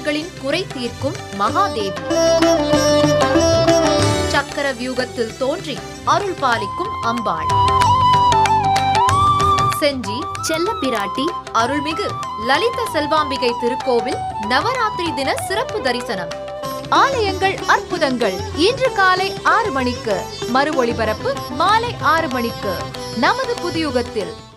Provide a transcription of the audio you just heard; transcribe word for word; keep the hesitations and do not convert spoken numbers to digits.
பக்தர்களின் குறை தீர்க்கும் மகாதேவி. சக்கர வியூகத்தில் தோன்றி அருள் பாலிக்கும் அம்பாள். செஞ்சி செல்ல பிராட்டி அருள்மிகு லலித செல்வாம்பிகை திருக்கோவில் நவராத்திரி தின சிறப்பு தரிசனம். ஆலயங்கள் அற்புதங்கள் இன்று காலை ஆறு மணிக்கு, மறு ஒளிபரப்பு மாலை ஆறு மணிக்கு நமது புதியுகத்தில்.